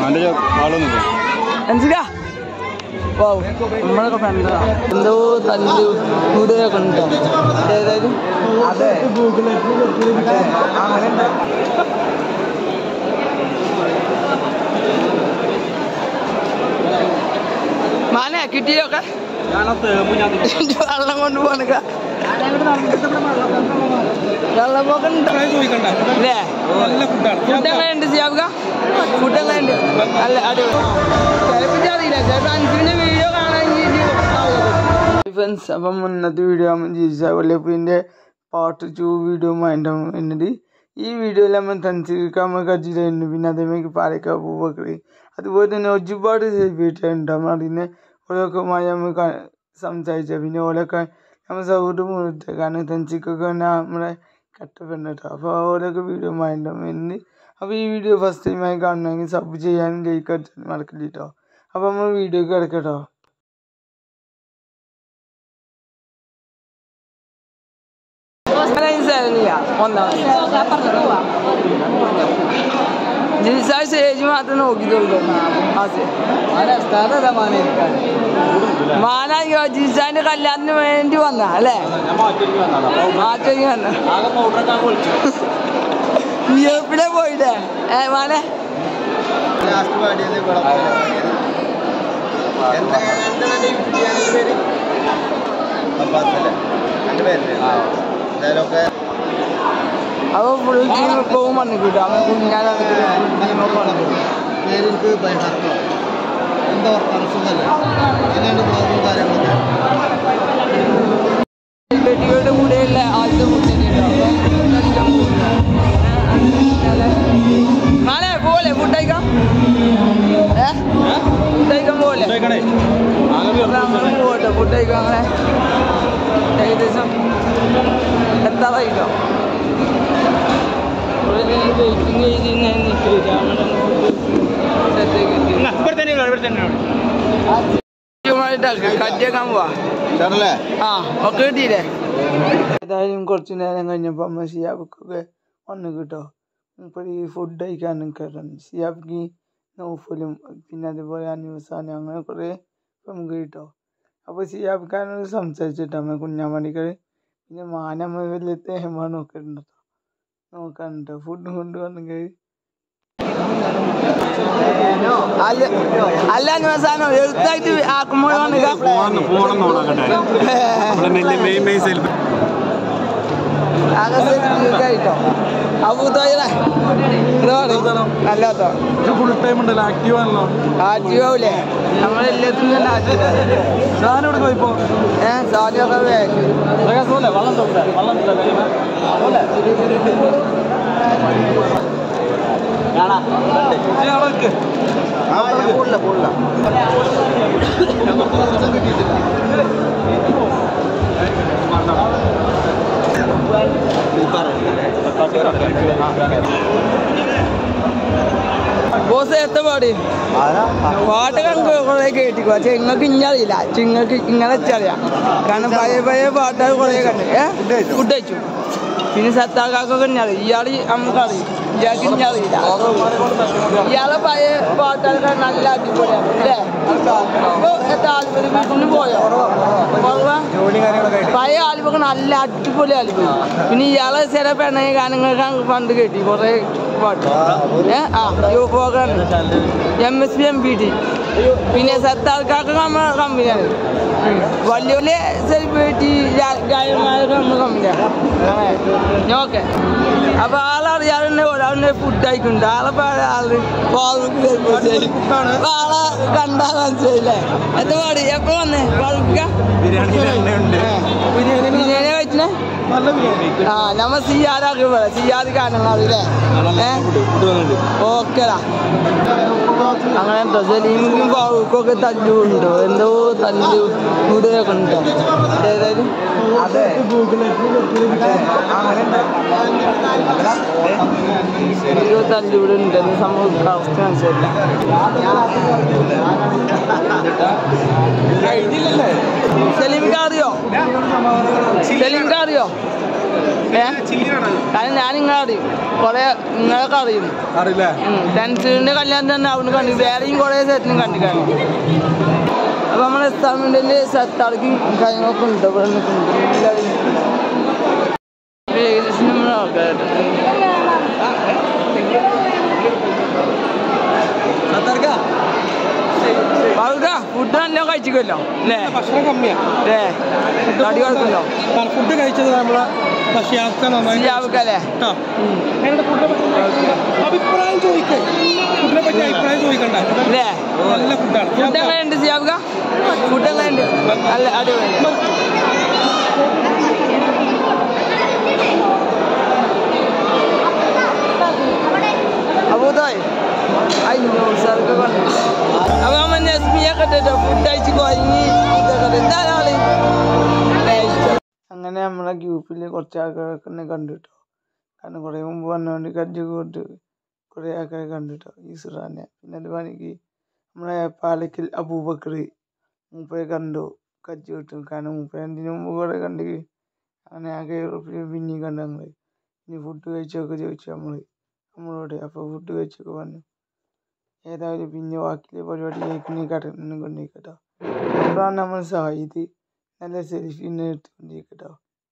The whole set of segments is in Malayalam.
Ensiga. Wow, നമ്മളൊക്കെ ഫ്രണ്ടാ എന്തോ തല്ലു കൂടുതലൊക്കെ ഉണ്ടോ ഏതായത് അതെ മാന കിട്ടിയൊക്കെ വെള്ളം കൊണ്ട് പോണക്ക വെള്ളപ്പൊക്കെ അല്ലേ ഫുഡ് എങ്ങനെയുണ്ട് സിയാബുക ഫുഡ് എങ്ങനെയുണ്ട് അല്ല അടിപൊളി അറിയില്ല ചേട്ടാ അഞ്ചിന്റെ വീഡിയോ കാണാൻ ഫ്രണ്ട്സ് അപ്പം ഇന്നത്തെ വീഡിയോ ജിസ വല്ലപ്പിൻ്റെ പാർട്ട് 2 വീഡിയോ വേണ്ടത് ഈ വീഡിയോയിൽ നമ്മൾ തൻസീർക്കാമ കജിലുണ്ട് പിന്നെ അതേമാതിരി പാലക്കാട് പൂവക്കറി അതുപോലെ തന്നെ ഒരുപാട് സെലിബ്രിറ്റി ഉണ്ട് നമ്മൾ അതിനെ ഓരോക്കെമായി നമ്മൾ സംസാരിച്ച പിന്നെ ഓരോക്കെ നമ്മൾ സൗഹൃദം കൊടുത്ത കാരണം തൻസീർക്കൊക്കെ നമ്മളെ കട്ടപ്പുണ്ട് കേട്ടോ അപ്പോൾ ഓരോക്കെ വീഡിയോ വേണ്ടാവും എന്ന് അപ്പോൾ ഈ വീഡിയോ ഫസ്റ്റ് ടൈമായി കാണണമെങ്കിൽ സബ് ചെയ്യാനും ലൈക്ക് അടിച്ചാലും മറക്കില്ല കേട്ടോ അപ്പോൾ നമ്മൾ വീഡിയോക്ക് കിടക്കട്ടോ സ്റ്റേജ് മാത്രം നോക്കിയിട്ടുള്ളൂ മാനാ ജിസാന്റെ കല്യാണത്തിന് വേണ്ടി വന്ന അല്ലേ മാറ്റി വന്ന എവിടെ പോയില്ലേ മാനെ അപ്പോൾ ഫുൾ ടീം എപ്പോഴും വന്നിട്ട് അവൻ കുഞ്ഞാലൊക്കെ കുട്ടികളുടെ കൂടെയുള്ള ആദ്യത്തെ നാളെ പോലെ ഫുഡ് കഴിക്കാം ഫുഡ് കഴിക്കാൻ പോലെ പോട്ടെ ഫുഡ് കഴിക്കാം അങ്ങനെ ഏകദേശം എത്താറായിട്ടോ വെയിറ്റിംഗ് ചെയ്ത് ഞാൻ കറ്റിയേക്കാൻ പോവാ ആ ഒക്കെ കിട്ടിയില്ലേ ഏതായാലും കുറച്ച് നേരം കഴിഞ്ഞപ്പോൾ അമ്മ സിയാബിക്കൊക്കെ വന്ന് കിട്ടോ ഇപ്പോൾ ഈ ഫുഡ് കഴിക്കാൻ നിൽക്കാറുണ്ട് സിയാബിക്ക് നൗഫലും പിന്നെ അതുപോലെ അന്വേഷാനും അങ്ങനെ കുറേ നമുക്ക് കിട്ടോ അപ്പോൾ സിയാബിക്കാനോട് സംസാരിച്ചിട്ടോ അമ്മ കുഞ്ഞാമണികൾ പിന്നെ മാനമ്മ വലിയ തേമ്മ നോക്കിയിട്ടുണ്ടോ നോക്കാനുണ്ടോ ഫുഡ് കൊണ്ടുവന്നെങ്കിൽ അല്ല അന്വേഷാനോ എഴുത്തായിട്ട് ആക്കുമ്പോഴാണ് ട്ടോ അല്ലാത്തോ ഫുൾ ടൈം ഉണ്ടല്ലോ ആക്റ്റീവ് ആണല്ലോ ആക്റ്റീവ് ആവൂലേ നമ്മളെല്ലാത്തിനും തന്നെ സാധനം പോയിപ്പോ സാധനമൊക്കെ ബോസ് എത്ത പാടി പാട്ടൊക്കെ കുറെ കേട്ടിക്കോ പക്ഷെ നിങ്ങൾക്ക് ഇഞ്ഞറിയില്ല നിങ്ങൾക്ക് ഇങ്ങനെ വെച്ചറിയാം കാരണം പഴയ പഴയ പാട്ടുകൾ കുറെ കണ്ട് ഫുഡ് കഴിച്ചു പിന്നെ സത്താക്കാക്കൊക്കെ ഇഞ്ഞറി ഇയാൾ നമുക്കറിയും ഇയാൾക്ക് ഇഞ്ഞറിയില്ല ഇയാളെ പഴയ പാട്ടുകളൊക്കെ നല്ല അടിപൊളിയാണ് അല്ലേ ഇപ്പോൾ എത്ര ആൽബത്തിന് പോയോ പഴയ ആൽബമൊക്കെ നല്ല അടിപൊളി ആൽബം പിന്നെ ഇയാളെ ചില പെണ്ണ ഗാനങ്ങളൊക്കെ പണ്ട് കേട്ടി കുറെ പാട്ട് പ്രോഗ്രാം MSP MPT പിന്നെ സത്താർക്കാർക്ക് നമ്മുടെ കമ്പനിയാണ് വലിയ വലിയ സെലിബ്രിറ്റി ഗായകന്മാരൊക്കെ നമ്മുടെ കമ്പനിയാണ് ഓക്കെ അപ്പോൾ ആളറിയാതെ ഒരാളുടെ ഫുഡ് കഴിക്കുന്നുണ്ട് ആളെ ആളെ കണ്ടാൽ മനസ്സിലായില്ലേ എത്ര പാടി എപ്പോ വന്നേ ബിരിയാണി കഴിച്ചേ ആ നമ്മ സിയാറാക്കി പോലെ സിയാറ് കാണണം അറിയില്ലേ ഓക്കെടാ അങ്ങനെ എന്തോ സലീമും ഫാറൂഖൊക്കെ തല്ലുണ്ടോ എന്തോ തല്ലു കൂടുതലൊക്കെ ഉണ്ടോ ഏതായാലും തല്ലൂടെ ഉണ്ട് സംഭവം അവസ്ഥ മനസ്സിലായില്ല സലീംക്ക് അറിയോ? സലീംക്ക് അറിയോ? കാരണം ഞാൻ നിങ്ങളെ അറിയും, കുറെ നിങ്ങളൊക്കെ അറിയും. ടെൻസിന്റെ കല്യാണം തന്നെ അവിടെ കണ്ടു, വേറെയും കുറെ സെറ്റിനും കണ്ടിക്കാണ്. അപ്പൊ നമ്മളെ എക്സാമിന്റെ സെറ്റാർക്കും കാര്യങ്ങളൊക്കെ ഉണ്ട്. ഇവിടെ ഏകദേശം നമ്മളെ ആൾക്കാരായിട്ട് ഫുഡ് നല്ല കഴിച്ചിക്കല്ലോ അല്ലേ? ഭക്ഷണം കമ്മിയാണ് അല്ലേ? തടി കുഴപ്പമില്ലോ? ഫുഡ് കഴിച്ചത് നമ്മളെ ഷിയാബുക്കല്ലേ? അഭിപ്രായം ചോദിക്കേ, ഫുഡിനെ പറ്റി അഭിപ്രായം ചോദിക്കണ്ട അല്ലേ? നല്ല ഫുഡാണ്. ഫുഡ് എങ്ങനെയുണ്ട് ഷിയാബുക്ക? ഫുഡ് എങ്ങനെയുണ്ട്? നല്ല അടിപൊളി. അബൂദായി അപ്പൊ നമ്മ നെസ്മിയൊക്കെ ഫുഡ് അയച്ച് കുഴങ്ങി അങ്ങനെ നമ്മളെ ഗ്രൂപ്പിൽ കുറച്ച് ആൾക്കാരൊക്കെ കണ്ടിട്ടോ. കാരണം കുറേ മുമ്പ് വന്നുകൊണ്ട് കജ്ജ് കൊണ്ട് കുറേ ആൾക്കാരെ കണ്ടിട്ടോ ഈസുറാനെ. പിന്നെ അത് പണിക്ക് നമ്മളെ പാലക്കൽ അബൂബക്കർ മൂപ്പരെ കണ്ടു കജ്ജ് കിട്ടും. കാരണം മൂപ്പര് എന്തിനു മുമ്പ് കുറേ കണ്ട് അങ്ങനെ ആകെ പിന്നെയും കണ്ടു. ഞങ്ങൾ ഇനി ഫുഡ് കഴിച്ചൊക്കെ ചോദിച്ചു നമ്മളോട്. അപ്പോൾ ഫുഡ് കഴിച്ചൊക്കെ വന്നു. ഏതായാലും പിന്നെ ബാക്കിയുള്ള പരിപാടി കഴിക്കുന്ന കടന്നു കൊണ്ടിരിക്കട്ടോ. അപ്പോഴാണ് നമ്മൾ സായിദ് നല്ല സെൽഫിനെ എടുത്തുകൊണ്ടിരിക്കട്ടോ.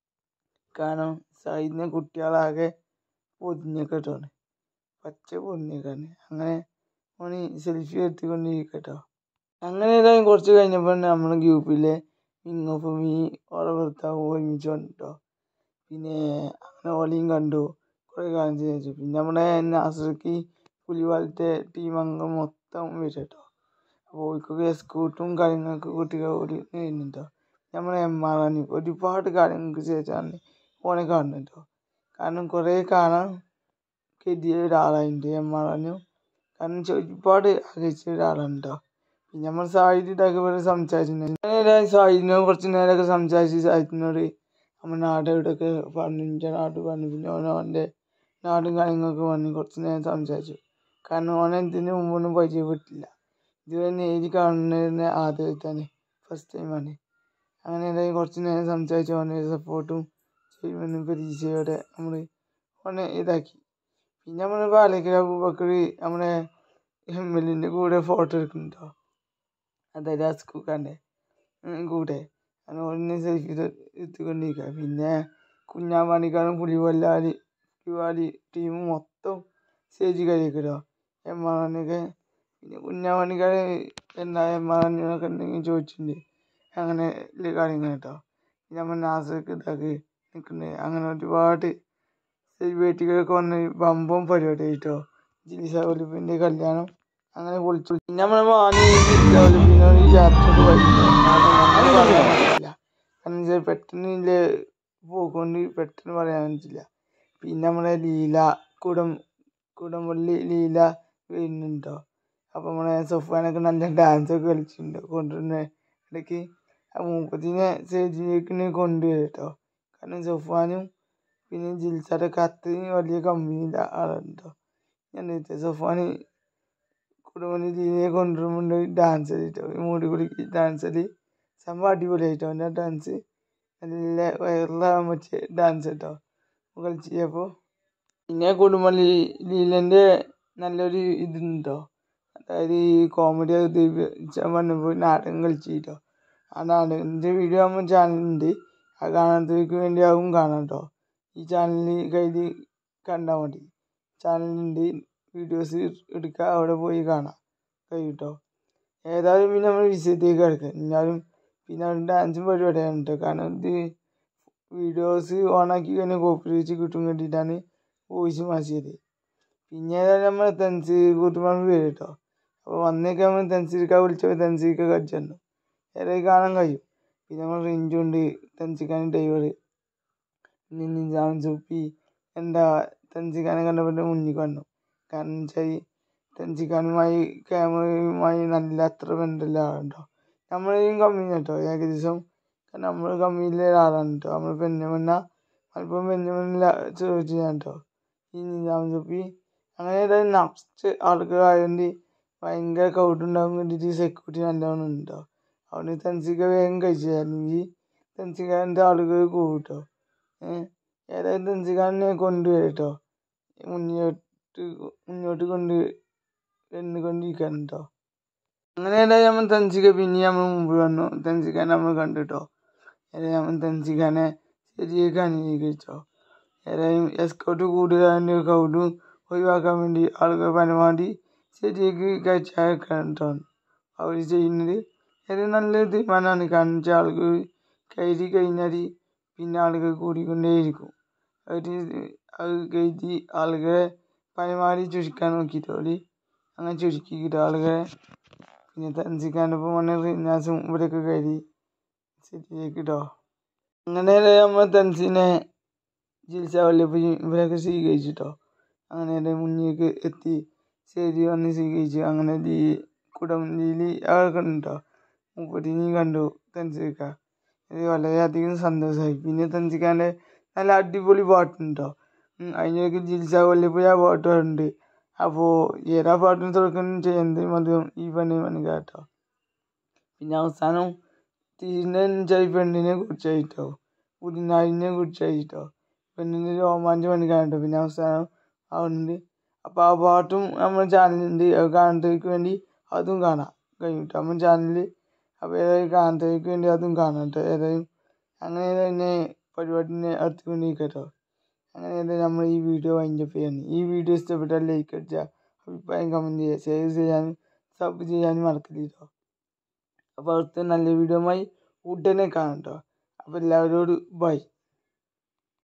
കാരണം സായിദിനെ കുട്ടികളാകെ പൊതിഞ്ഞൊക്കെട്ടാണ്, പച്ച പൊതിഞ്ഞേക്കാണ്. അങ്ങനെ ഓന് സെൽഫി എടുത്തുകൊണ്ടിരിക്കട്ടോ. അങ്ങനെ ഏതായാലും കുറച്ച് കഴിഞ്ഞപ്പോൾ നമ്മുടെ ഗ്രൂപ്പിലെ മിങ്ങൊപ്പം ഈ ഓരോ ഭർത്താവ് ഒരുമിച്ച് വന്നിട്ടോ. പിന്നെ അങ്ങനെ ഓലയും കണ്ടു, കുറേ കാലം ചോദിച്ചു. പിന്നെ നമ്മുടെ നാസർക്ക് പുലിവാലത്തെ ടീം അംഗം മൊത്തം വരും കേട്ടോ. അപ്പോൾ ഓർക്കൊക്കെ സ്കൂട്ടും കാര്യങ്ങളൊക്കെ കുട്ടികൾ ഓടി വരുന്നുണ്ടോ. നമ്മളെ എമ്മാറാന് ഒരുപാട് കാര്യങ്ങൾക്ക് ശേഷമാണ് ഓനെ കാണുന്നത് കേട്ടോ. കാരണം കുറേ കാണാൻ കരുതിയ ഒരാളായിട്ട് എമ്മാറാനും, കാരണം ഒരുപാട് ആഗ്രഹിച്ച ഒരാളാണ് കേട്ടോ. പിന്നെ നമ്മൾ സാഹിത്യം ഇതൊക്കെ പോലെ സംസാരിച്ചിട്ടുണ്ടായിരുന്നു. സാഹിത്യനോട് കുറച്ച് നേരമൊക്കെ സംസാരിച്ച് സാഹിത്യനോട് നമ്മുടെ നാട് ഇവിടെയൊക്കെ പറഞ്ഞു, എൻ്റെ നാട് പറഞ്ഞു. പിന്നെ ഓൻ്റെ നാടും കാര്യങ്ങളൊക്കെ പറഞ്ഞ് കുറച്ച് നേരം സംസാരിച്ചു. കാരണം ഓനെ ഇതിന് മുമ്പൊന്നും പരിചയപ്പെട്ടില്ല, ഇതുവരെ നേരി കാണുന്നതിന് ആദ്യമായിട്ടാണ്, ഫസ്റ്റ് ടൈമാണ്. അങ്ങനെ എന്തായാലും കുറച്ച് നേരം സംസാരിച്ച് ഓൻ്റെ സപ്പോർട്ടും ചെയ്യുമെന്നും പ്രതീക്ഷയോടെ നമ്മൾ ഓനെ ഇതാക്കി. പിന്നെ നമ്മൾ പാലക്കൽ അബൂബക്കർ നമ്മുടെ എമ്മെല്ലിൻ്റെ കൂടെ ഫോട്ടോ എടുക്കുന്നുണ്ടോ, അതായത് അസ്കൂക്കാൻ്റെ കൂടെ. അങ്ങനെ ഓനെ സെൽഫി എടുത്തുകൊണ്ടിരിക്കുക. പിന്നെ കുഞ്ഞാമാണിക്കാരും പുലിവാലി ടീം മൊത്തം സ്റ്റേജ് കഴിക്കട്ടോ എമ്മാനൊക്കെ. പിന്നെ കുഞ്ഞാമണിക്കാരെ എന്താ എമ്മാനൊക്കെ എന്തെങ്കിലും ചോദിച്ചിട്ടുണ്ട്, അങ്ങനെ വലിയ കാര്യങ്ങൾ കേട്ടോ. പിന്നെ നമ്മൾ നാസർക്ക് ഇതാക്കി നിൽക്കുന്നുണ്ട്. അങ്ങനെ ഒരുപാട് സെലിബ്രിറ്റികളൊക്കെ വന്ന് ബമ്പം പരിപാടി ആയിട്ടോ. ജിലിസ ഒലിപ്പിൻ്റെ കല്യാണം അങ്ങനെ പൊളിച്ചു. പിന്നെ നമ്മളെ മാണി ഒലിപ്പിനോട് യാത്രക്ക് പോയിട്ടില്ല, കാരണം പെട്ടെന്ന് പോകൊണ്ട് പെട്ടെന്ന് പറയാൻ പറ്റില്ല. പിന്നെ നമ്മളെ ലീല കുടംപള്ളി ലീല വരുന്നുണ്ടോ. അപ്പോൾ നമ്മളെ സൊഫാനൊക്കെ നല്ല ഡാൻസൊക്കെ കളിച്ചിട്ടുണ്ട്. കൊണ്ടുവരുന്ന ഇടയ്ക്ക് മൂപ്പത്തിനെ സ്റ്റേജിലേക്ക് കൊണ്ടുവരും കേട്ടോ. കാരണം സൊഫാനും പിന്നെ ജിൽസാരൊക്കെ അത്രയും വലിയ കമ്പനിയിലെ ആളുണ്ടോ. ഞാൻ സൊഫാന് കുടംപള്ളി ലീലയെ കൊണ്ടുവരുമ്പോൾ ഡാൻസ് കളിട്ടോ, മൂടി കുടിക്ക് ഡാൻസ് കളി സംഭവം അടിപൊളിയായിട്ടോ. എൻ്റെ ഡാൻസ് നല്ല വൈറലാകാൻ പറ്റിയ ഡാൻസ് കേട്ടോ കളിച്ചപ്പോൾ. പിന്നെ കുടുംബം ലീലൻ്റെ നല്ലൊരു ഇതുണ്ടോ, അതായത് ഈ കോമഡി പറഞ്ഞപ്പോൾ നാടകം കളിച്ചിട്ടോ. ആ നാടകത്തിൻ്റെ വീഡിയോ ആകുമ്പോൾ ചാനലുണ്ട്, അത് കാണാത്തവർക്ക് വേണ്ടി ആവും കാണാം കേട്ടോ. ഈ ചാനലിൽ കയ്യിൽ കണ്ടാൽ മതി, ചാനലുണ്ട്, വീഡിയോസ് എടുക്കുക, അവിടെ പോയി കാണാം കഴിയും കേട്ടോ. ഏതായാലും പിന്നെ നമ്മൾ വിഷയത്തേക്ക് കിടക്കുക. എന്നാലും പിന്നെ അവിടെ ഡാൻസും പരിപാടിയാണ് കേട്ടോ. കാരണം ഇത് വീഡിയോസ് ഓണാക്കി കഴിഞ്ഞാൽ കോപ്പി കിട്ടും വേണ്ടിയിട്ടാണ് വോയിസ് മാറ്റിയത്. പിന്നെ ഏതായാലും നമ്മൾ തെൻസി കൂട്ടുമ്പോൾ വരും കേട്ടോ. അപ്പോൾ വന്നേക്ക് നമ്മൾ തെൻസിരിക്ക വിളിച്ചപ്പോൾ തെൻസിരിക്ക കളിച്ചു ഏതായാലും കാണാൻ കഴിയും. പിന്നെ നമ്മൾ റിഞ്ചുണ്ട്, തെൻസിക്കാനും ഡ്രൈവർ, പിന്നെ നിസാം സൂപ്പി എന്താ തെൻസിക്കാനെ കണ്ടപ്പോൾ മുന്നിൽ കണ്ടു. കാരണം വെച്ചാൽ തെൻസിക്കാനുമായി ക്യാമറയുമായി നല്ല അത്ര ബന്ധമുള്ള ആളുണ്ടോ. നമ്മളെയും കമ്പനി കേട്ടോ ഏകദേശം, കാരണം നമ്മൾ കമ്പനിയിലെ ഒരാളാണ് കേട്ടോ. നമ്മൾ മലപ്പുറം പെഞ്ഞമണ്ണിൽ ചോദിച്ചു ഞാൻ കേട്ടോ ഈ നിസാം സൂപ്പി. അങ്ങനെ ഏതായാലും നെക്സ്റ്റ് ആൾക്കാരായതുകൊണ്ട് ഭയങ്കര കൗട്ടുണ്ടാകാൻ വേണ്ടിയിട്ട് സെക്യൂരിറ്റി നല്ലോണം ഉണ്ടോ. അവിടെ തൻസിക വേഗം കഴിച്ചു, അല്ലെങ്കിൽ തൻസികാൻ്റെ ആളുകൾ കൂട്ടോ. ഏതായാലും തൻസികാനെ കൊണ്ടുവരട്ടോ, മുന്നോട്ട് കൊണ്ടിരിക്കണം കേട്ടോ. അങ്ങനെ ഏതായാലും നമ്മൾ തൻസിക പിന്നെ നമ്മൾ മുമ്പ് വന്നു, തൻസികാനെ നമ്മൾ കണ്ടിട്ടോ. ഏതായാലും നമ്മൾ തൻസികാനെ ശരിയാക്കി അംഗീകരിച്ചോ. ഏതായാലും എസ്കോട്ട് കൂടുതലാൻ്റെ കൗതും ഒഴിവാക്കാൻ വേണ്ടി ആളുകൾ പരമാവധി ശരിയാക്കി കഴിച്ചാൽ അവർ ചെയ്യുന്നത്. ഏതായാലും നല്ലൊരു തീരുമാനമാണ്. കാരണം വെച്ചാൽ ആളുകൾ കയറി കഴിഞ്ഞാൽ പിന്നെ ആളുകൾ കൂടിക്കൊണ്ടേയിരിക്കും. അത് കയറ്റി ആളുകളെ പരമാവധി ചുരുക്കാൻ നോക്കിയിട്ടോ. അങ്ങനെ ചുരുക്കിക്കിട്ടോ ആളുകളെ. പിന്നെ തൻസിക്കാൻ്റെ ഒപ്പം വന്ന റിനാസും ഇവിടെയൊക്കെ കയറി ശരിയാക്കിട്ടോ. അങ്ങനെ നമ്മൾ തൻസിനെ ജിൽസ വല്ലപ്പോഴും ഇവരൊക്കെ സ്വീകരിച്ചിട്ടോ. അങ്ങനെ മുന്നിലേക്ക് എത്തി ശരി വന്ന് സ്വീകരിച്ചു. അങ്ങനെ കുടംലീൽ അതൊക്കെ ഉണ്ടോ, മുപ്പത്തിനെയും കണ്ടു തൻസിക്ക. ഇത് വളരെയധികം സന്തോഷമായി. പിന്നെ തൻസിക്കാൻ്റെ നല്ല അടിപൊളി പാട്ടുണ്ടോ. അതിനൊക്കെ ജിൽസ വല്ലപ്പോഴും ആ പാട്ട് പാടുന്നുണ്ട്. അപ്പോൾ ഏതാ പാട്ടിന് തുടക്കം ചെയ്യുന്നത് മതിയും ഈ പെണ്ണ് കേട്ടോ. പിന്നെ അവസാനം തീരുന്നതെന്നുവെച്ചാൽ ഈ പെണ്ണിനെ കുറിച്ചായിട്ടോ, പുതിനാളിനെ കുറിച്ചായിട്ടോ. പെണ്ണിൻ്റെ രോമാഞ്ചം കാണിട്ടോ. പിന്നെ അവസാനം ആവുന്നുണ്ട്. അപ്പോൾ ആ പാട്ടും നമ്മുടെ ചാനലുണ്ട്, അത് കാണുന്നവർക്ക് വേണ്ടി അതും കാണാം കഴിയും കേട്ടോ നമ്മുടെ ചാനലിൽ. അപ്പോൾ ഏതായാലും കാണുന്നവർക്ക് വേണ്ടി അതും കാണാം കേട്ടോ. ഏതായാലും അങ്ങനെ തന്നെ പരിപാടിനെ അടുത്തുകൊണ്ടിരിക്കട്ടോ. അങ്ങനെ ഏതായാലും നമ്മൾ ഈ വീഡിയോ വൈൻഡപ്പ് ചെയ്യാണ്. ഈ വീഡിയോ ഇഷ്ടപ്പെട്ടാൽ ലൈക്ക് അടിക്കുക, അഭിപ്രായം കമൻറ്റ് ചെയ്യുക, ഷെയർ ചെയ്യാനും സബ് ചെയ്യാനും മറക്കരുത് കേട്ടോ. അപ്പോൾ അടുത്ത നല്ല വീഡിയോയുമായി ഉടനെ കാണാം കേട്ടോ. അപ്പോൾ എല്ലാവരോടും ബൈ.